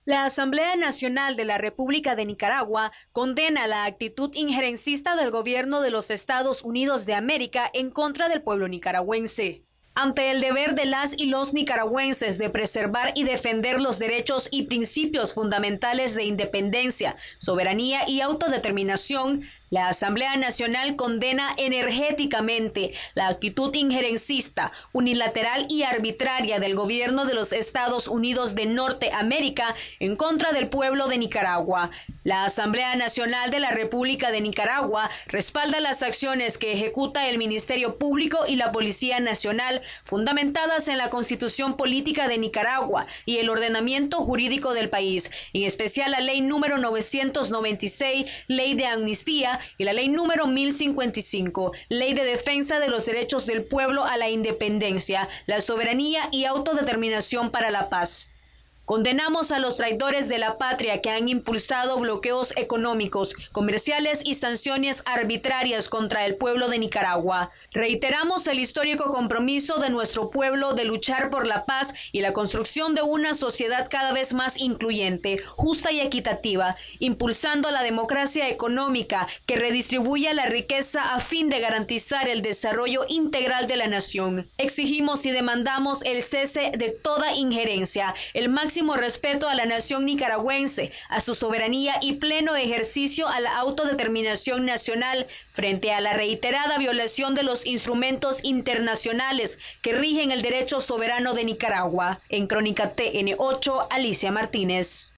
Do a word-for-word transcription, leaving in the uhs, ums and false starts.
La Asamblea Nacional de la República de Nicaragua condena la actitud injerencista del gobierno de los Estados Unidos de América en contra del pueblo nicaragüense. Ante el deber de las y los nicaragüenses de preservar y defender los derechos y principios fundamentales de independencia, soberanía y autodeterminación, la Asamblea Nacional condena energéticamente la actitud injerencista, unilateral y arbitraria del gobierno de los Estados Unidos de Norteamérica en contra del pueblo de Nicaragua. La Asamblea Nacional de la República de Nicaragua respalda las acciones que ejecuta el Ministerio Público y la Policía Nacional, fundamentadas en la Constitución Política de Nicaragua y el ordenamiento jurídico del país, en especial la Ley número novecientos noventa y seis, Ley de Amnistía, y la Ley número mil cincuenta y cinco, Ley de Defensa de los Derechos del Pueblo a la Independencia, la Soberanía y Autodeterminación para la Paz. Condenamos a los traidores de la patria que han impulsado bloqueos económicos, comerciales y sanciones arbitrarias contra el pueblo de Nicaragua. Reiteramos el histórico compromiso de nuestro pueblo de luchar por la paz y la construcción de una sociedad cada vez más incluyente, justa y equitativa, impulsando la democracia económica que redistribuya la riqueza a fin de garantizar el desarrollo integral de la nación. Exigimos y demandamos el cese de toda injerencia, el máximo respeto a la nación nicaragüense, a su soberanía y pleno ejercicio a la autodeterminación nacional frente a la reiterada violación de los instrumentos internacionales que rigen el derecho soberano de Nicaragua. En Crónica T N ocho, Alicia Martínez.